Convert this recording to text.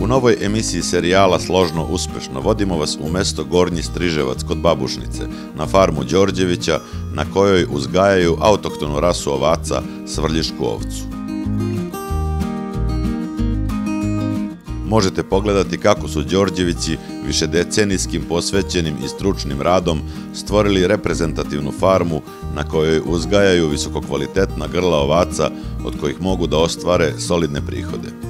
novoj emisiji serijala Složno uspešno vodimo vas u mesto Gornji Striževac kod Babušnice, na farmu Đorđevića, na kojoj uzgajaju autohtonu rasu ovaca Svrljišku ovcu. Možete pogledati kako su Đorđevići višedecenijskim posvećenim i stručnim radom stvorili reprezentativnu farmu na kojoj uzgajaju visokokvalitetna grla ovaca od kojih mogu da ostvare solidne prihode.